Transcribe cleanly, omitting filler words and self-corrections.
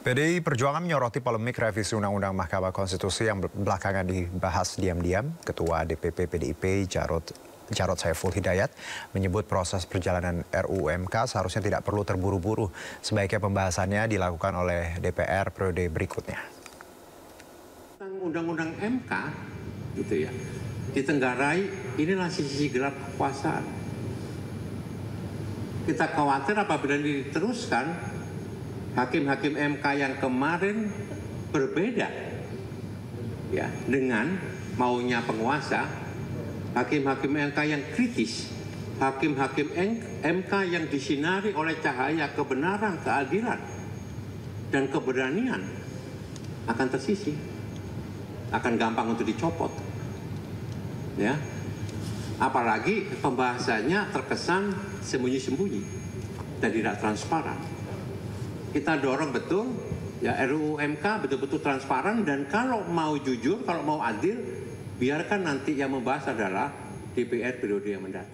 PDI Perjuangan menyoroti polemik revisi Undang-Undang Mahkamah Konstitusi yang belakangan dibahas diam-diam. Ketua DPP PDIP Jarod Saiful Hidayat menyebut proses perjalanan RUU MK seharusnya tidak perlu terburu-buru. Sebaiknya pembahasannya dilakukan oleh DPR periode berikutnya. Undang-undang MK gitu ya, ditenggarai inilah sisi gelap kekuasaan. Kita khawatir apabila diteruskan, hakim-hakim MK yang kemarin berbeda ya dengan maunya penguasa, hakim-hakim MK yang kritis, hakim-hakim MK yang disinari oleh cahaya kebenaran, keadilan, dan keberanian akan tersisih, akan gampang untuk dicopot. Ya, apalagi pembahasannya terkesan sembunyi-sembunyi dan tidak transparan. Kita dorong betul ya RUU MK betul-betul transparan, dan kalau mau jujur, kalau mau adil, biarkan nanti yang membahas adalah DPR periode yang mendatang.